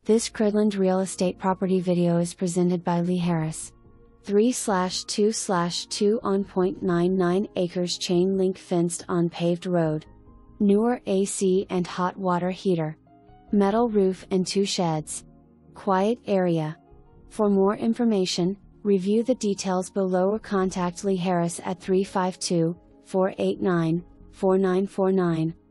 This Cridland Real Estate property video is presented by Lee Harris. 3/2/2 on .99 acres chain link fenced on paved road. Newer AC and hot water heater. Metal roof and 2 sheds. Quiet area. For more information, review the details below or contact Lee Harris at 352-489-4949.